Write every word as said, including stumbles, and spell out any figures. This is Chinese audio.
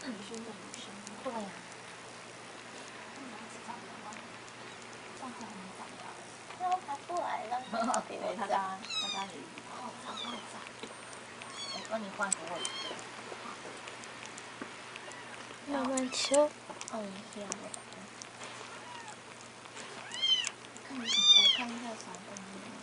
是女生的女生。 对呀、 上次还没长大。 然后爬出来了，好挺对，他的。 家他家里好脏好脏。我帮你换个位置。 慢慢敲。 放一下我的。看一下，我看一下啥东西。